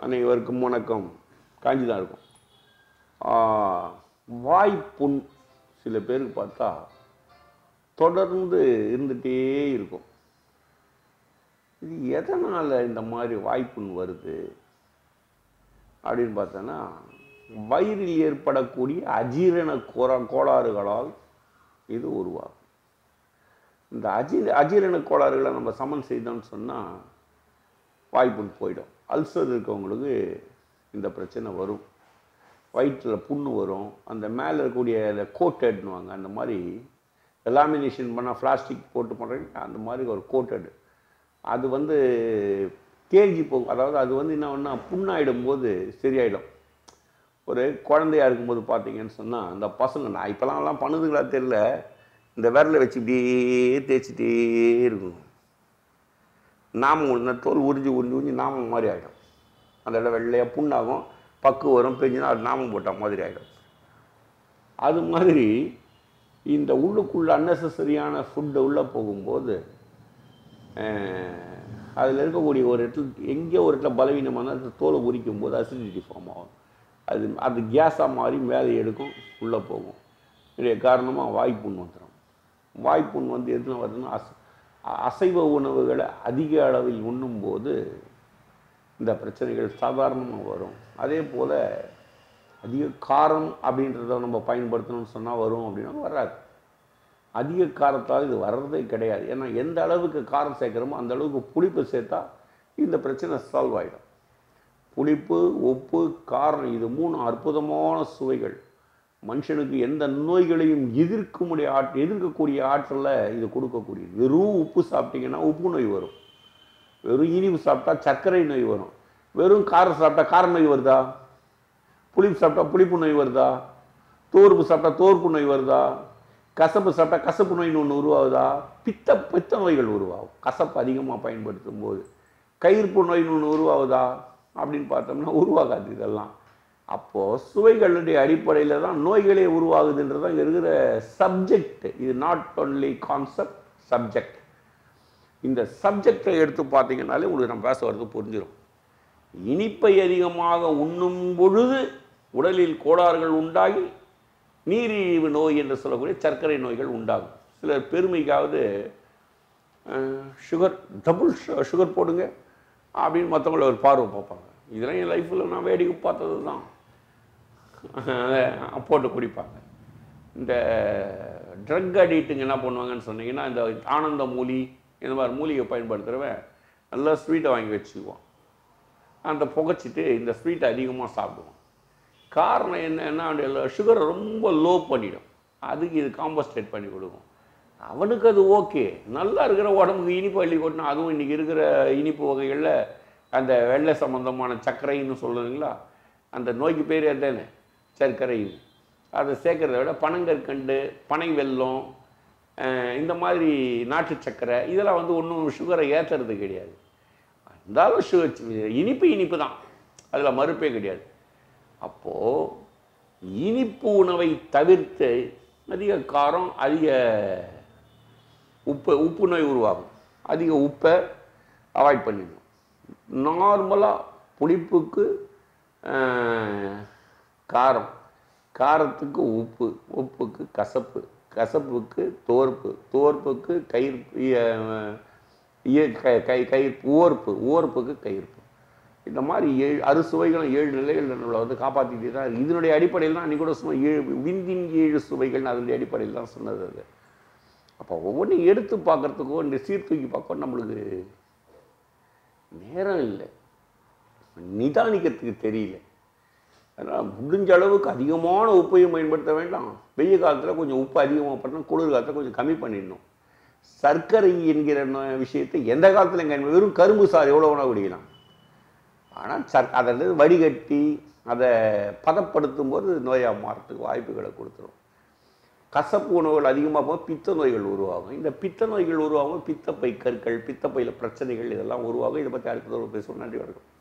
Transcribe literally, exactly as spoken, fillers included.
அனைவருக்கும் வணக்கம். காஞ்சி தான் இருக்கும். வாய்ப்புண் சில பேருக்கு பார்த்தா தொடர்ந்து இருந்துகிட்டே இருக்கும். இது எதனால் இந்த மாதிரி வாய்ப்புண் வருது அப்படின்னு பார்த்தோன்னா, வயிறில் ஏற்படக்கூடிய அஜீரண கோரா கோளாறுகளால் இது உருவாகும். இந்த அஜீ அஜீரண கோளாறுகளை நம்ம சமன் செய்தோம்னு சொன்னால் வாய்ப்புண் போயிடும். அல்சர் இருக்கவங்களுக்கு இந்த பிரச்சனை வரும். வயிற்றில் புண்ணு வரும். அந்த மேலே இருக்கக்கூடிய இந்த கோட்டட்னுவாங்க, அந்த மாதிரி லாமினேஷன் பண்ணால் பிளாஸ்டிக் போட்டு பண்ணுறீங்க, அந்த மாதிரி ஒரு கோட்டட் அது வந்து தேஞ்சி போகும். அதாவது அது வந்து என்ன ஒன்றா புண்ணாயிடும் போது சரியாயிடும். ஒரு குழந்தையாக இருக்கும்போது பார்த்தீங்கன்னு சொன்னால் அந்த பசங்க, நான் இப்போலாம்லாம் பண்ணுதுங்களா தெரியல, இந்த விரலை வச்சு இப்படியே தேய்ச்சிட்டே இருக்கும். நாமம் ஒன்று தோல் உறிஞ்சி உறிஞ்சி உறிஞ்சி நாமம் மாதிரி ஆகிடும். அந்த இடம் வெள்ளையாக புண்ணாகும், பக்கு வரும், பெஞ்சுனா அது நாமம் போட்ட மாதிரி ஆகிடும். அது மாதிரி இந்த உள்ளுக்குள்ளே அன்னெசரியான ஃபுட்டு உள்ளே போகும்போது அதில் இருக்கக்கூடிய ஒரு இடத்துல எங்கேயோ ஒரு இடத்துல பலவீனமான இடத்துல தோலை உரிக்கும் போது அசிடிட்டி ஃபார்ம் ஆகும். அது அது கேஸாக மாறி மேலே எடுக்கும், உள்ளே போகும். இதே காரணமாக வாய்ப்புண் வந்துடும். வாய்ப்புண் வந்து எதுனா வருதுன்னா, அஸ் அசைவ உணவுகளை அதிக அளவில் உண்ணும்போது இந்த பிரச்சனைகள் சாதாரணமாக வரும். அதே போல் அதிக காரம் அப்படின்றத நம்ம பயன்படுத்தணும்னு சொன்னால் வரும் அப்படின்னா வராது. அதிக காரத்தால் இது வர்றதே கிடையாது. ஏன்னா எந்த அளவுக்கு காரம் சேர்க்குறோமோ அந்த அளவுக்கு புளிப்பு சேர்த்தா இந்த பிரச்சனை சால்வ் ஆகிடும். புளிப்பு, உப்பு, காரம் இது மூணு அற்புதமான சுவைகள். மனுஷனுக்கு எந்த நோய்களையும் எதிர்க்க முடிய ஆட் எதிர்க்கக்கூடிய ஆற்றலை இது கொடுக்கக்கூடியது. வெறும் உப்பு சாப்பிட்டீங்கன்னா உப்பு நோய் வரும். வெறும் இனிப்பு சாப்பிட்டா சர்க்கரை நோய் வரும். வெறும் காரம் சாப்பிட்டா கார நோய் வருதா? புளிப்பு சாப்பிட்டா புளிப்பு நோய் வருதா? தோர்ப்பு சாப்பிட்டா தோர்ப்பு நோய் வருதா? கசப்பு சாப்பிட்டா கசப்பு நோயின்னு ஒன்று உருவாகுதா? பித்த பித்த நோய்கள் உருவாகும் கசப்பு அதிகமாக பயன்படுத்தும் போது. கயிர்ப்பு நோயின்னு ஒன்று உருவாகுதா அப்படின்னு பார்த்தோம்னா உருவாகாது. இதெல்லாம் அப்போது சுவைகளுடைய அடிப்படையில் தான் நோய்களே உருவாகுதுன்றது தான் இங்கே இருக்கிற சப்ஜெக்ட். இது நாட் ஒன்லி கான்செப்ட், சப்ஜெக்ட். இந்த சப்ஜெக்டை எடுத்து பார்த்தீங்கன்னாலே உங்களுக்கு நம்ம பேச வரது புரிஞ்சிடும். இனிப்பை அதிகமாக உண்ணும் பொழுது உடலில் கோளாறுகள் உண்டாகி நீரிழிவு நோய் என்று சொல்லக்கூடிய சர்க்கரை நோய்கள் உண்டாகும். சிலர் பெருமைக்காவது சுகர் டபுள் சுகர் போடுங்க அப்படின்னு மற்றவங்கள ஒரு பார்வை பார்ப்பாங்க. இதெல்லாம் என் லைஃப்பில் நான் வேடிக்கை பார்த்தது தான். போட்டு குடிப்பாங்க. இந்த ட்ரக் அடிக்ட்டுங்க என்ன பண்ணுவாங்கன்னு சொன்னீங்கன்னா, இந்த ஆனந்த மூலி இந்த மாதிரி மூலிகை பயன்படுத்துகிறவன் நல்லா ஸ்வீட்டை வாங்கி வச்சுக்குவான். அந்த புகைச்சிட்டு இந்த ஸ்வீட்டை அதிகமாக சாப்பிடுவான். காரணம் என்னன்னா, அந்த சுகரை ரொம்ப லோ பண்ணிடும். அதுக்கு இது காம்பன்சேட் பண்ணி கொடுக்கும். அவனுக்கு அது ஓகே. நல்லா இருக்கிற உடம்புக்கு இனிப்பு அள்ளி கொட்டினா, அதுவும் இன்றைக்கி இருக்கிற இனிப்பு வகைகளில் அந்த வெள்ளை சம்பந்தமான சர்க்கரைன்னு சொல்லுதுங்களா, அந்த நோய்க்கு பேர் தானே சர்க்கரை. அதை சேர்க்கறத விட பனங்கற்கண்டு, பனை வெல்லம், இந்த மாதிரி நாட்டு சர்க்கரை இதெல்லாம் வந்து ஒன்றும் சுகரை ஏற்றுறது கிடையாது. இருந்தாலும் சுகர் இனிப்பு இனிப்பு தான், அதில் மறுப்பே கிடையாது. அப்போது இனிப்பு உணவை தவிர்த்து அதிக காரம், அதிக உப்பு உப்பு நோய் உருவாகும். அதிக உப்பை அவாய்ட் பண்ணிடணும். நார்மலாக புளிப்புக்கு காரம், காரத்துக்கு உப்பு, உப்புக்கு கசப்பு, கசப்புக்கு தோர்ப்பு, தோர்ப்புக்கு கயிர்ப்பு, கை கயிர்ப்பு ஓர்ப்பு, ஓர்ப்புக்கு கயிர்ப்பு. இந்த மாதிரி ஏழு அறுசுவைகளும் ஏழு நிலைகள் நம்மளை வந்து காப்பாற்றிக்கிட்டே தான் இருக்குது. இதனுடைய அடிப்படையில் தான் அன்றைக்கி கூட சும்மா ஏழு விந்தின் ஏழு சுவைகள்னு அதனுடைய அடிப்படையில் தான் சொன்னது அது. அப்போ ஒவ்வொன்றையும் எடுத்து பார்க்குறதுக்கோ இந்த சீர்தூக்கி பார்க்க நம்மளுக்கு நேரம் இல்லை, நிதானிக்கிறதுக்கு தெரியல. அதனால் முடிஞ்ச அளவுக்கு அதிகமான உப்பையும் பயன்படுத்த வேண்டாம். வெய்ய காலத்தில் கொஞ்சம் உப்பு அதிகமாக பண்ணால், குளிர் காலத்தில் கொஞ்சம் கம்மி பண்ணிடணும். சர்க்கரை என்கிற விஷயத்தை எந்த காலத்தில் எங்கே வெறும் கரும்பு சாறு எவ்வளோ வேணால் குடிக்கலாம். ஆனால் சர் அதில் வடிகட்டி அதை பதப்படுத்தும் போது நோயாக மாறத்துக்கு வாய்ப்புகளை கொடுத்துரும். கசப்பு உணவுகள் அதிகமாக போக பித்த நோய்கள் உருவாகும். இந்த பித்த நோய்கள் உருவாகும் பித்தப்பை கற்கள், பித்தப்பையில் பிரச்சனைகள் இதெல்லாம் உருவாகும். இதை பற்றி அடுத்த தடவை பேசுவோம். நன்றி, வணக்கம்.